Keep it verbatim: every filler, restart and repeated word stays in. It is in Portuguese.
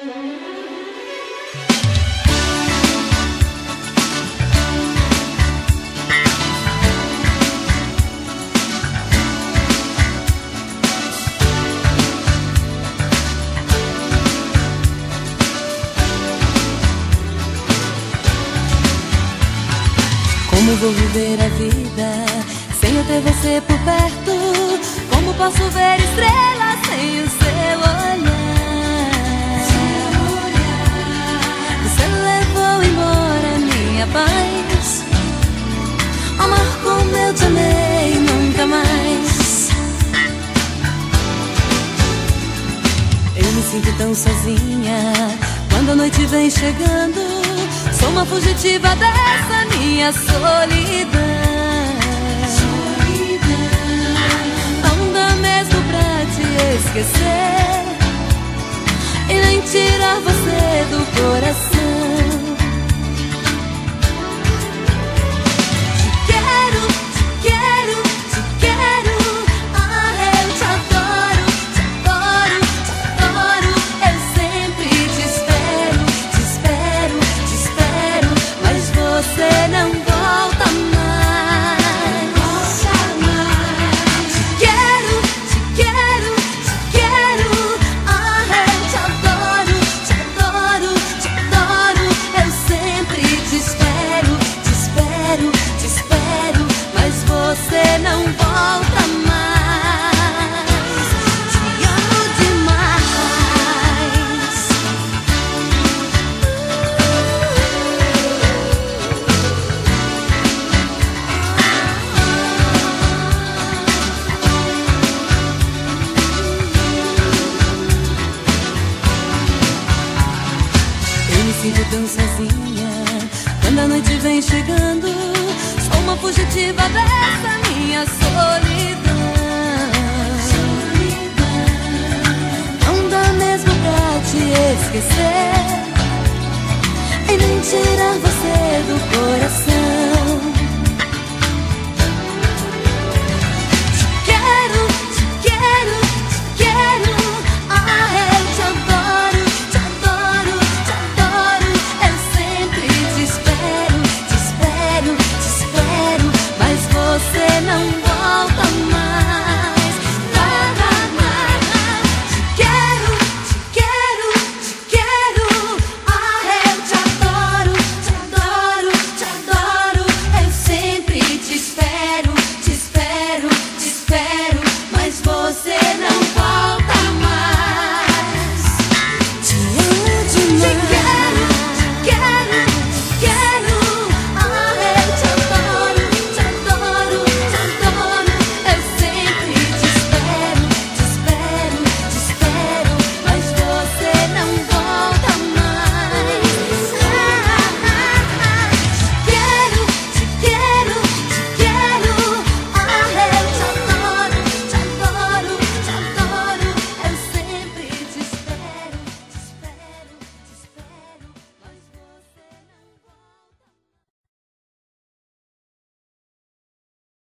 Como vou viver a vida sem eu ter você por perto? Como posso ver estrelas sem o seu olhar? Você levou embora minha paz. Amar como eu te amei nunca mais. Eu me sinto tão sozinha quando a noite vem chegando. Sou uma fugitiva dessa minha solidão. Não dá mesmo pra te esquecer e nem tirar você do coração. Te quero, te quero, te quero. Ah, eu te adoro, te adoro, te adoro. Eu sempre te espero, te espero, te espero. Mas você não volta mais. Volta mais. Te quero, te quero, te quero. Ah, eu te adoro, te adoro, te adoro. Eu sempre te espero, te espero, te espero. Mas você não volta mais. Te amo demais. Eu me sinto tão sozinha quando a noite vem chegando. Sou uma fugitiva dessa minha solidão. Não dá mesmo pra te esquecer e nem tirar você do coração.